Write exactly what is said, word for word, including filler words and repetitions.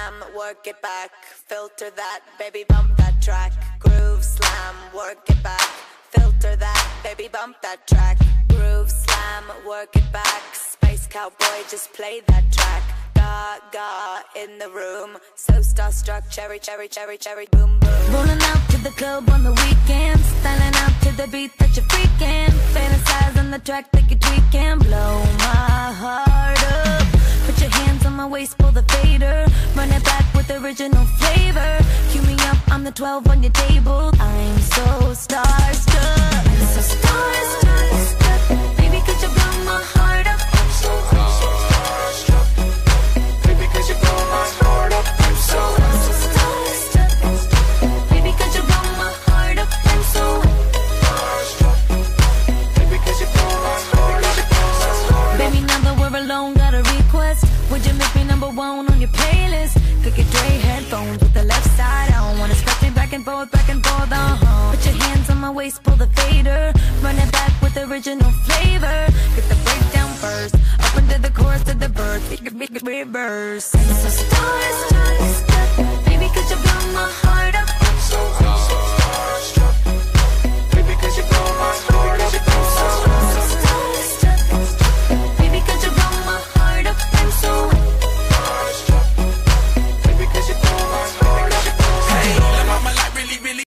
slam, work it back, filter that, baby bump that track. Groove slam, work it back, filter that, baby bump that track. Groove slam, work it back, space cowboy, just play that track. Gaga in the room, so starstruck, cherry, cherry, cherry, cherry, boom, boom. Rolling out to the club on the weekend, styling out to the beat that you're freaking. Fantasize on the track that you tweak and blow my heart up. Put your hands on my waist, pull the fader, run it back with original flavor. Cue me up, I'm the twelve on your table. I'm so starstruck, I'm so starstruck. Baby, could you blow my heart up? I'm so starstruck. Baby, could you blow my heart up? I'm so, I'm so starstruck. Baby, could you blow my heart up? I'm so starstruck. Baby, could you blow my heart up? Baby, now that we're alone, got a request. Would you make me number one on your playlist? Could get Dre headphones with the left side. I don't wanna scratch me back and forth, back and forth, uh-huh. Put your hands on my waist, pull the fader, run it back with original flavor. Get the breakdown first, up into the chorus to the verse, make it reverse. I'm so starstruck.